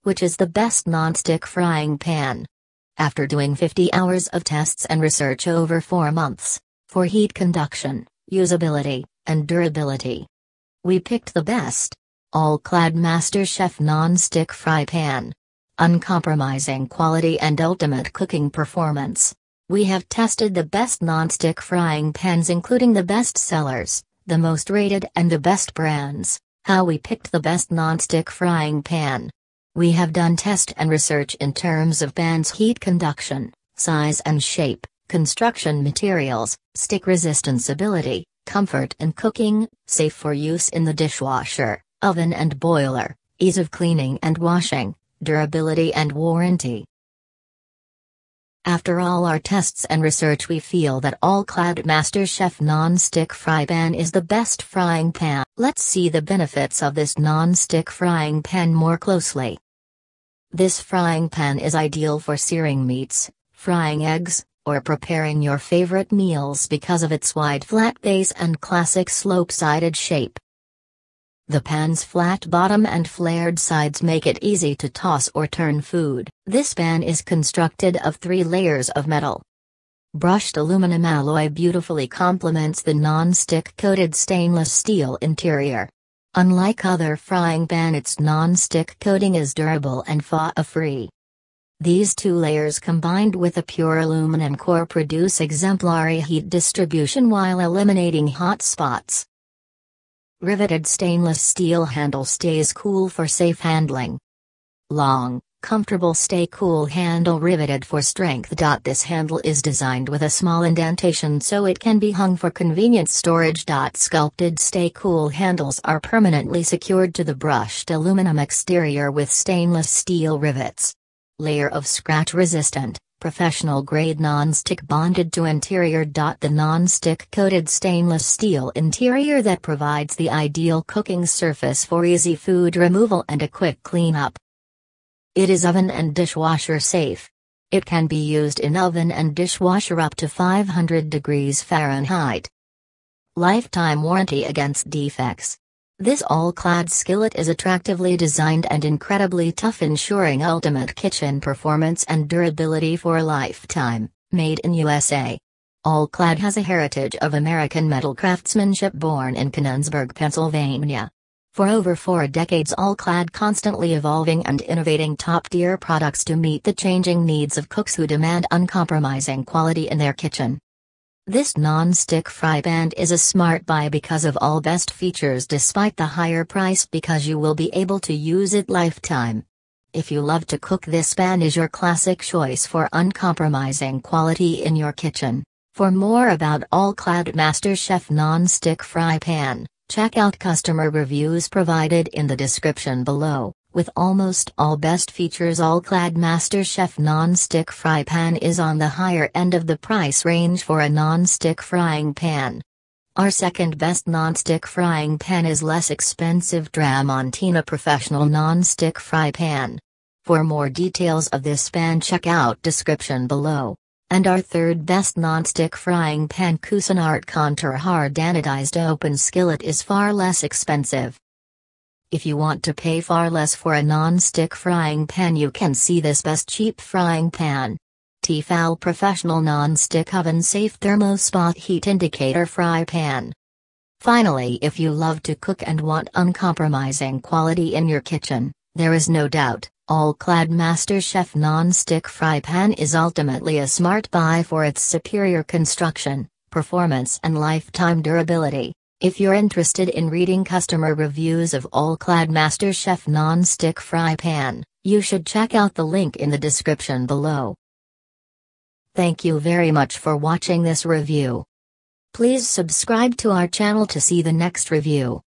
which is the best non-stick frying pan. After doing 50 hours of tests and research over 4 months, for heat conduction, usability, and durability, we picked the best All-Clad MasterChef non-stick fry pan. Uncompromising quality and ultimate cooking performance. We have tested the best non-stick frying pans, including the best sellers, the most rated and the best brands. How we picked the best non-stick frying pan. We have done test and research in terms of pan's heat conduction, size and shape, construction materials, stick resistance ability, comfort in cooking, safe for use in the dishwasher, oven and boiler, ease of cleaning and washing, durability and warranty. After all our tests and research, we feel that All-Clad MasterChef non-stick fry pan is the best frying pan. Let's see the benefits of this non-stick frying pan more closely. This frying pan is ideal for searing meats, frying eggs, or preparing your favorite meals because of its wide flat base and classic slope-sided shape. The pan's flat bottom and flared sides make it easy to toss or turn food. This pan is constructed of 3 layers of metal. Brushed aluminum alloy beautifully complements the non-stick coated stainless steel interior. Unlike other frying pan, its non-stick coating is durable and flaw-free. These 2 layers combined with a pure aluminum core produce exemplary heat distribution while eliminating hot spots. Riveted stainless steel handle stays cool for safe handling. Long, comfortable stay cool handle riveted for strength. This handle is designed with a small indentation so it can be hung for convenient storage. Sculpted stay cool handles are permanently secured to the brushed aluminum exterior with stainless steel rivets. Layer of scratch resistant, professional grade non-stick bonded to interior. The non-stick coated stainless steel interior that provides the ideal cooking surface for easy food removal and a quick cleanup. It is oven and dishwasher safe. It can be used in oven and dishwasher up to 500 degrees Fahrenheit. Lifetime warranty against defects. This all-clad skillet is attractively designed and incredibly tough, ensuring ultimate kitchen performance and durability for a lifetime. Made in USA. All-Clad has a heritage of American metal craftsmanship, born in Canonsburg, Pennsylvania. For over 4 decades, All-Clad constantly evolving and innovating top-tier products to meet the changing needs of cooks who demand uncompromising quality in their kitchen. This non-stick fry pan is a smart buy because of all best features despite the higher price, because you will be able to use it lifetime. If you love to cook, this pan is your classic choice for uncompromising quality in your kitchen. For more about All-Clad MasterChef non-stick fry pan, check out customer reviews provided in the description below. With almost all best features, All-Clad MasterChef non-stick fry pan is on the higher end of the price range for a non-stick frying pan. Our second best non-stick frying pan is less expensive, Tramontina Professional non-stick fry pan. For more details of this pan, check out description below. And our third best non-stick frying pan, Cuisinart Contour Hard Anodized Open Skillet, is far less expensive. If you want to pay far less for a non-stick frying pan, you can see this best cheap frying pan. Tefal Professional Non-Stick Oven Safe Thermospot Heat Indicator Fry Pan. Finally, if you love to cook and want uncompromising quality in your kitchen, there is no doubt, All-Clad MasterChef non-stick fry pan is ultimately a smart buy for its superior construction, performance and lifetime durability. If you're interested in reading customer reviews of All-Clad MasterChef non-stick fry pan, you should check out the link in the description below. Thank you very much for watching this review. Please subscribe to our channel to see the next review.